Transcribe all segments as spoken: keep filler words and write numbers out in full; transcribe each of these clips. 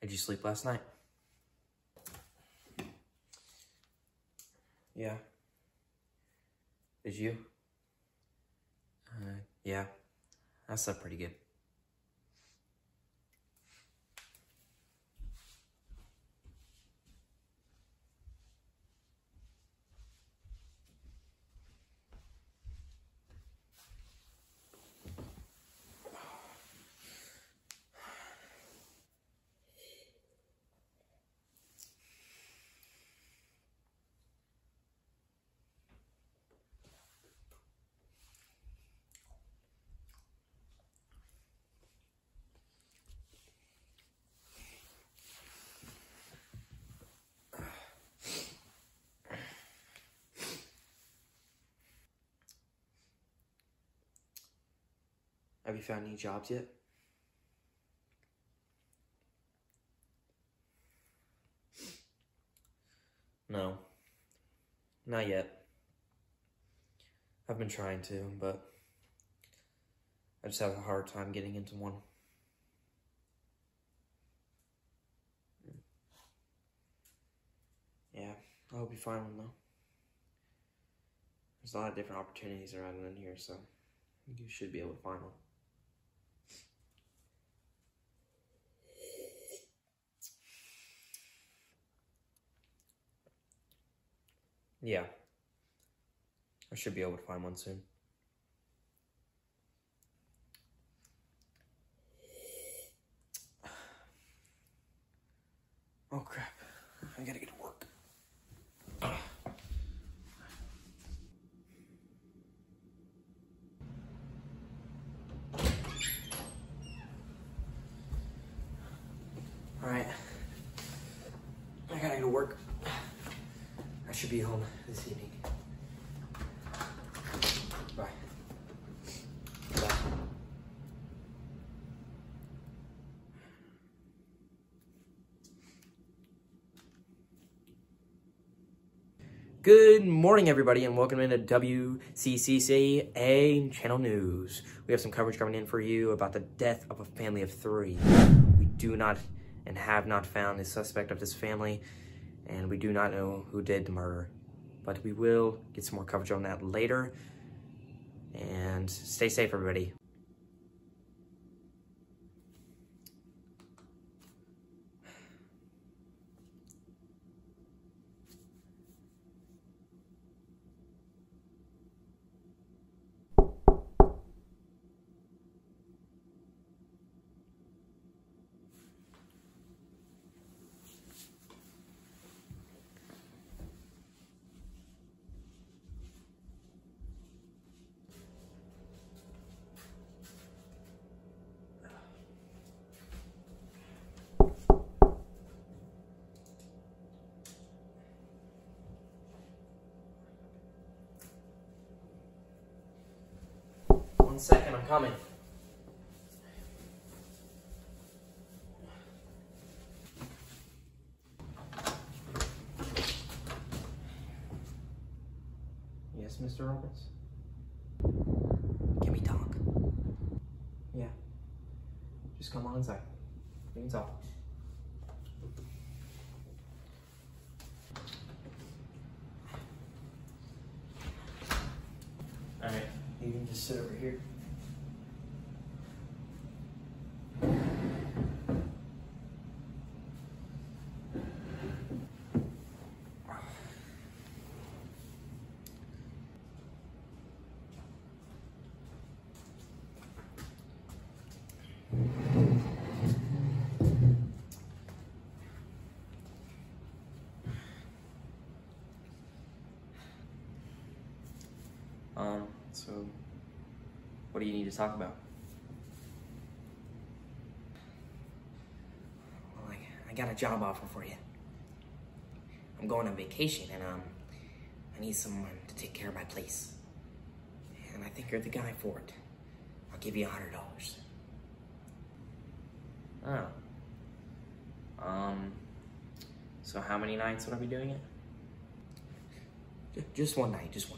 Did you sleep last night? Yeah. Did you? Uh, yeah. I slept pretty good. Have you found any jobs yet? No, not yet. I've been trying to, but I just have a hard time getting into one. Yeah, I hope you find one though. There's a lot of different opportunities around in here, so you should be able to find one. Yeah, I should be able to find one soon. Oh crap, I gotta get to work. All right, I gotta go to work. I should be home this evening. Bye. Bye. Good morning, everybody, and welcome into W C C C A Channel News. We have some coverage coming in for you about the death of a family of three. We do not and have not found the suspect of this family, and we do not know who did the murder. But we will get some more coverage on that later. And stay safe, everybody. One second, I'm coming. Yes, Mister Roberts? Can we talk? Yeah. Just come on inside. We can talk. Alright, you can just sit over here. Um, so, what do you need to talk about? Well, I, I got a job offer for you. I'm going on vacation, and um, I need someone to take care of my place. And I think you're the guy for it. I'll give you a hundred dollars. Oh. Um, so how many nights would I be doing it? Just one night, just one night.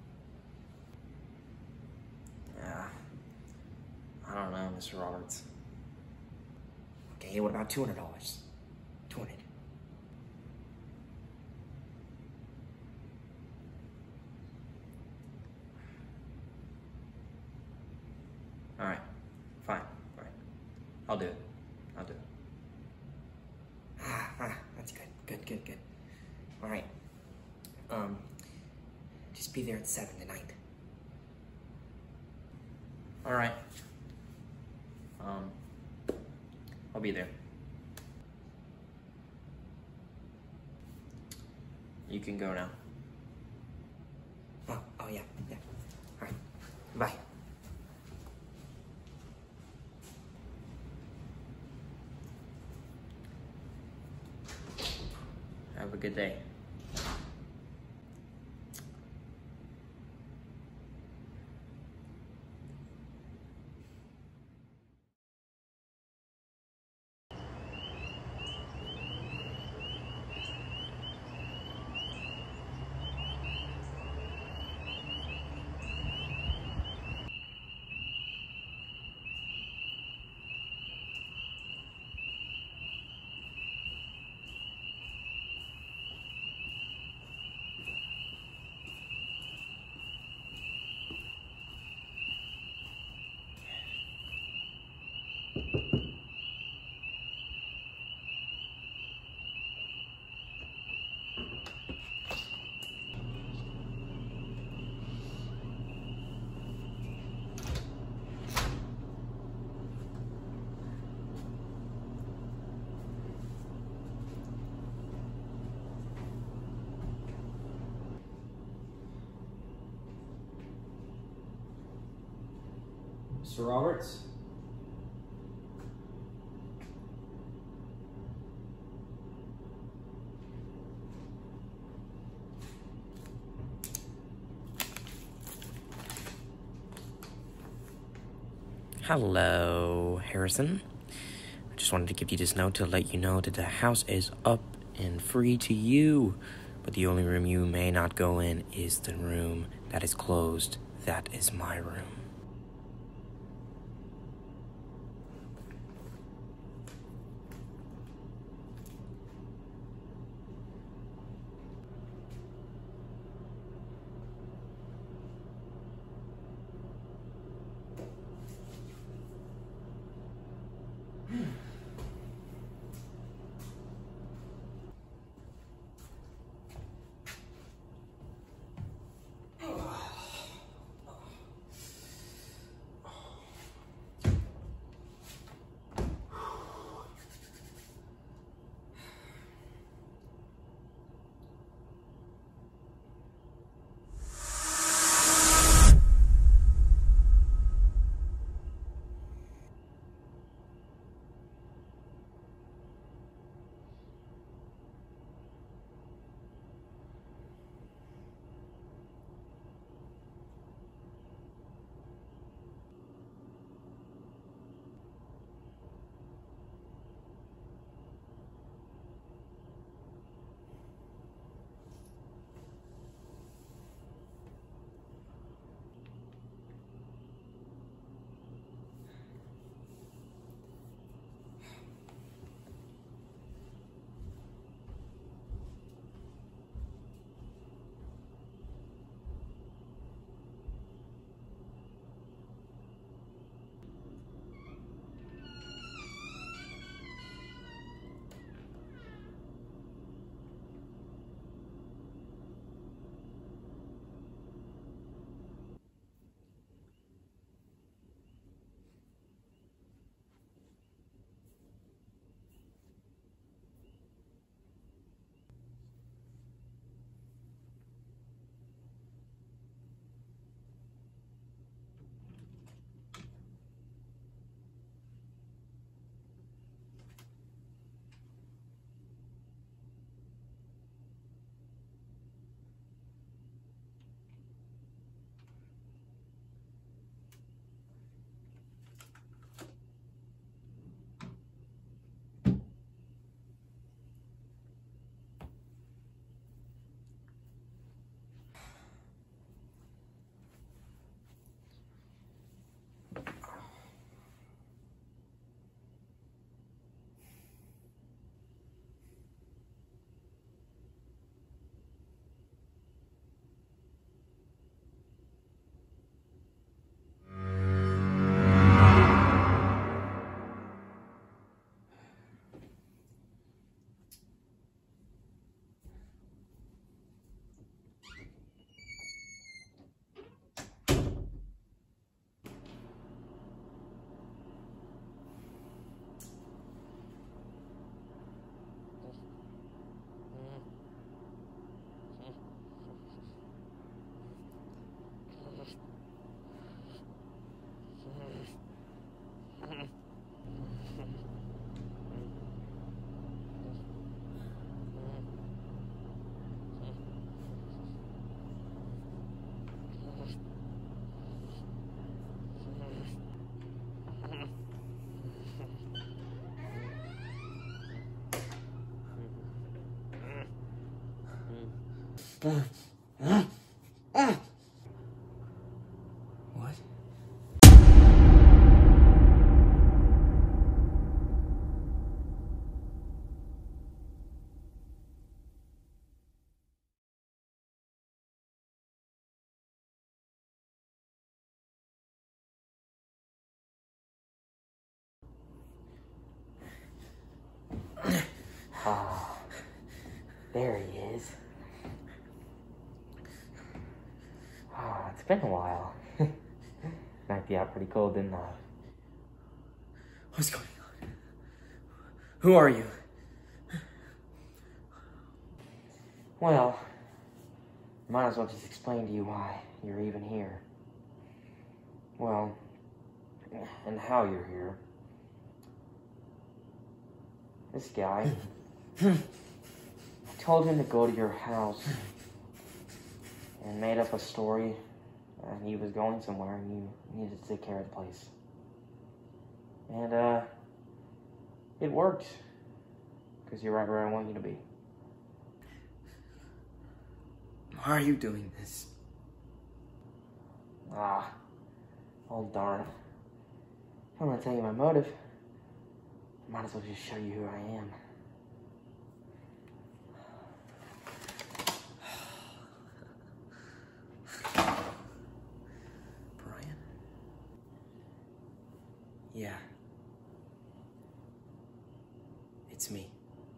Yeah, I don't know, Mister Roberts. Okay, what about two hundred dollars? Fine, fine. I'll do it. I'll do it. Ah, ah, that's good. Good, good, good. All right. Um, just be there at seven tonight. All right. Um, I'll be there. You can go now. Oh, oh yeah, yeah. All right. Bye. Have a good day. Mister Roberts? Hello, Harrison. I just wanted to give you this note to let you know that the house is up and free to you, but the only room you may not go in is the room that is closed. That is my room. What? Ah, there he is. Ah, it's been a while. Knocked you out pretty cold, didn't I? What's going on? Who are you? Well, might as well just explain to you why you're even here. Well, and how you're here. This guy, I told him to go to your house and made up a story that he was going somewhere and you needed to take care of the place. And, uh, it worked. Because you're right where I want you to be. Why are you doing this? Ah, oh darn. If I'm gonna tell you my motive, I might as well just show you who I am. Brian? Yeah. It's me.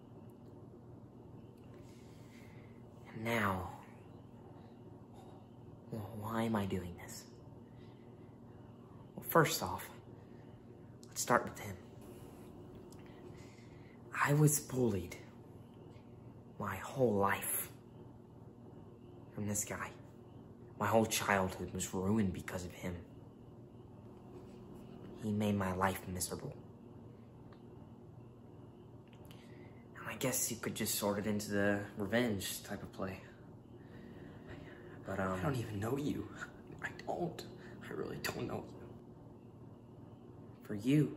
And now, well, why am I doing this? Well, first off, let's start with him. I was bullied my whole life from this guy. My whole childhood was ruined because of him. He made my life miserable. And I guess you could just sort it into the revenge type of play. But, um... I don't even know you. I don't. I really don't know you. For you.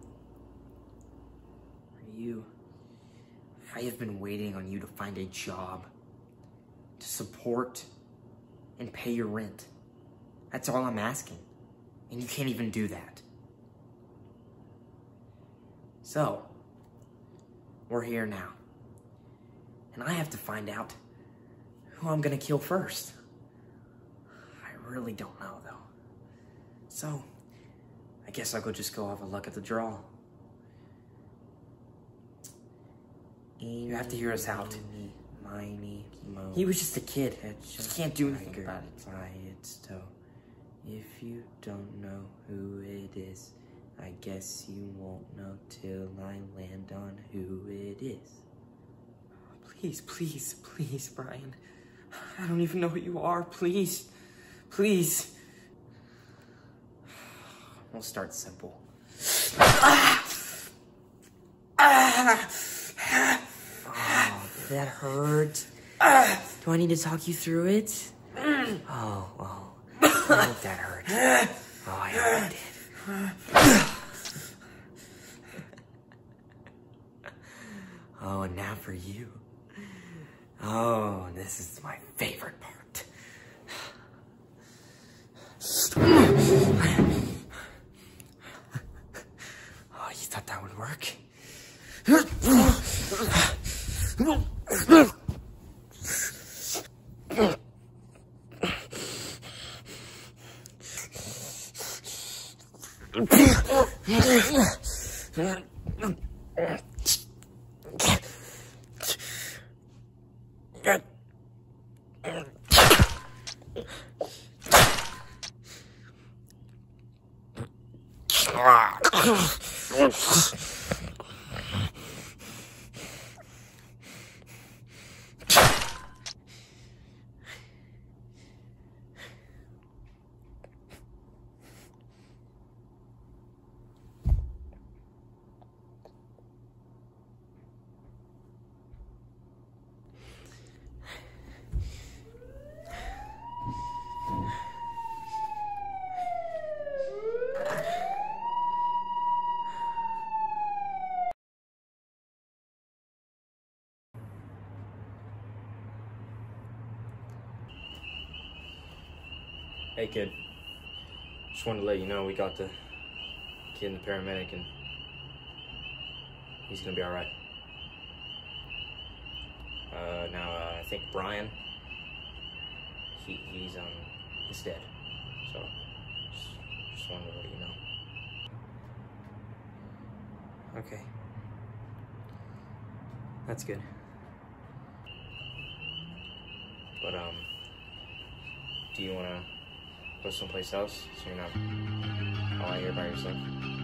For you. I have been waiting on you to find a job, to support and pay your rent. That's all I'm asking. And you can't even do that. So, we're here now. And I have to find out who I'm gonna kill first. I really don't know though. So, I guess I'll go just go have a look at the draw. You have to hear us out. Miney, mo. He was just a kid. Just can't do anything about it. By its toe. If you don't know who it is, I guess you won't know till I land on who it is. Please, please, please, Brian. I don't even know who you are. Please, please. We'll start simple. Ah! Ah! Oh, that hurt. Do I need to talk you through it? Oh, oh. I hope that hurt. Oh, I hope it did. Oh, and now for you. Oh, this is my favorite part. Oh, you thought that would work? Hey kid, just wanted to let you know we got the kid in the paramedic and he's gonna be alright. Uh, now, uh, I think Brian, he, he's, um, he's dead. So, just, just wanted to let you know. Okay. That's good. But, um, do you want to go someplace else so you're not all out here by yourself?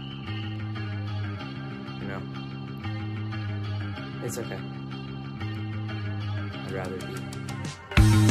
You know? It's okay. I'd rather be.